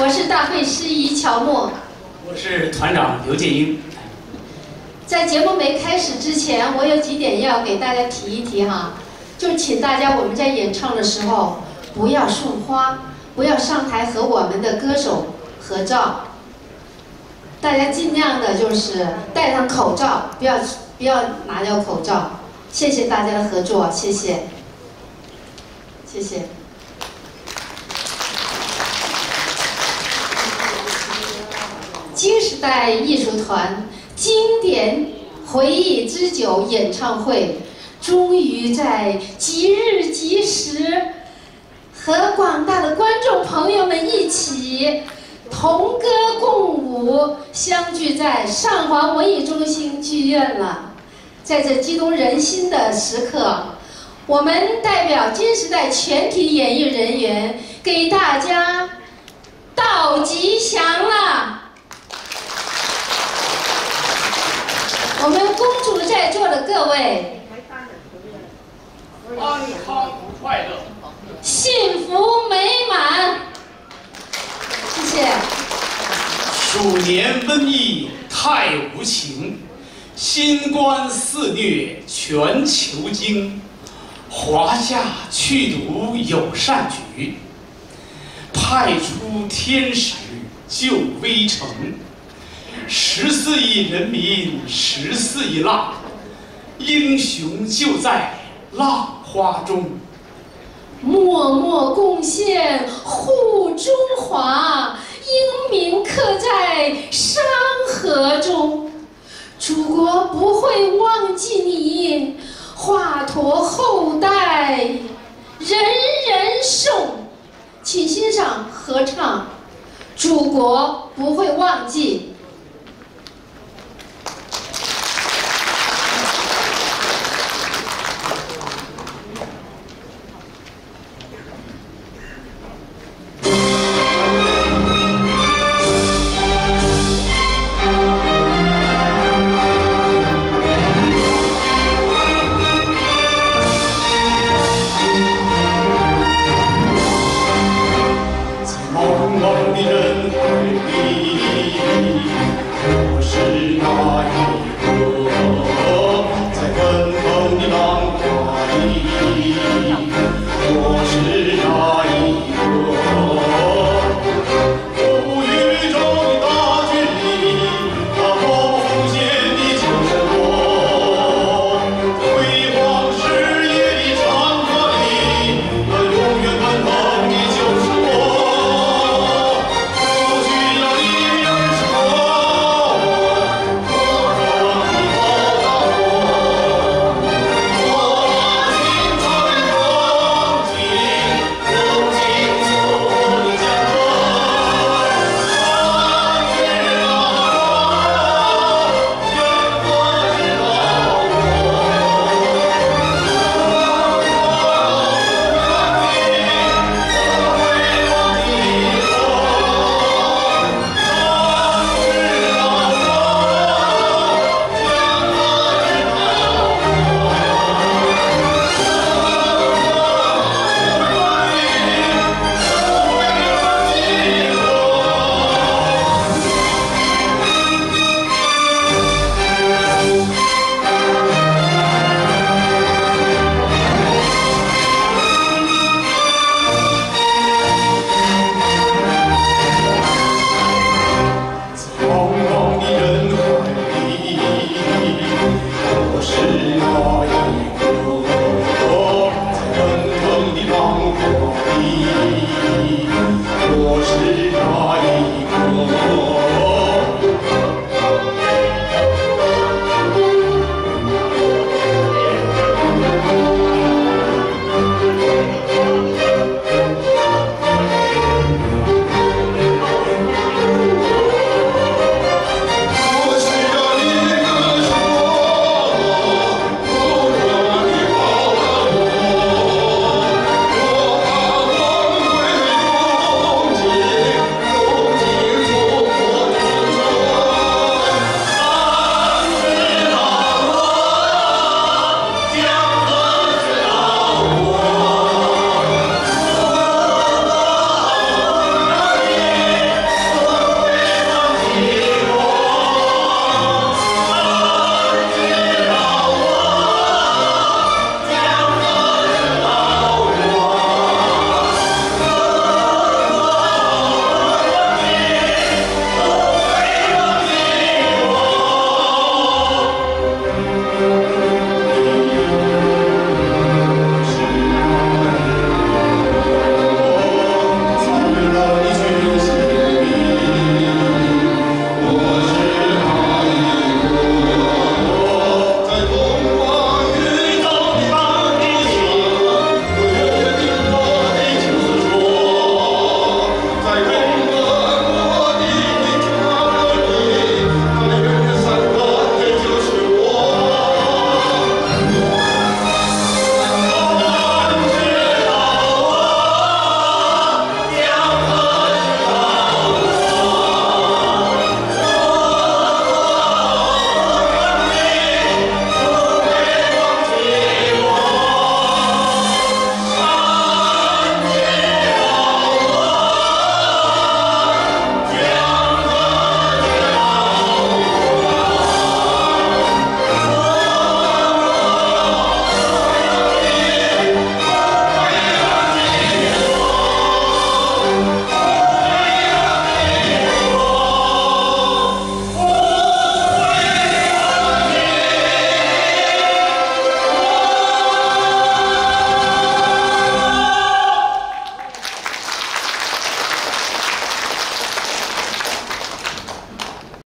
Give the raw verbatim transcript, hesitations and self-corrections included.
我是大会司仪乔默， 我是团长刘建英。 在节目没开始之前，我有几点要给大家提一提哈，就请大家我们在演唱的时候不要送花，不要上台和我们的歌手合照，大家尽量的就是戴上口罩，不要不要拿掉口罩。谢谢大家的合作，谢谢，谢谢。新时代艺术团经典回忆之久演唱会，终于在即日即时和广大的观众朋友们一起同歌共舞，相聚在上环文艺中心剧院了。在这激动人心的时刻，我们代表新时代全体演艺人员给大家道吉祥了。我们恭祝在座的各位安康快乐， 幸福美满。谢谢。 鼠年瘟疫太无情，新冠肆虐全球经，华夏去毒有善举，派出天使救危城。十四亿人民，十四亿浪，英雄就在浪花中。 默默贡献护中华，英名刻在山河中。祖国不会忘记你，华佗后代人人颂。请欣赏合唱《祖国不会忘记》。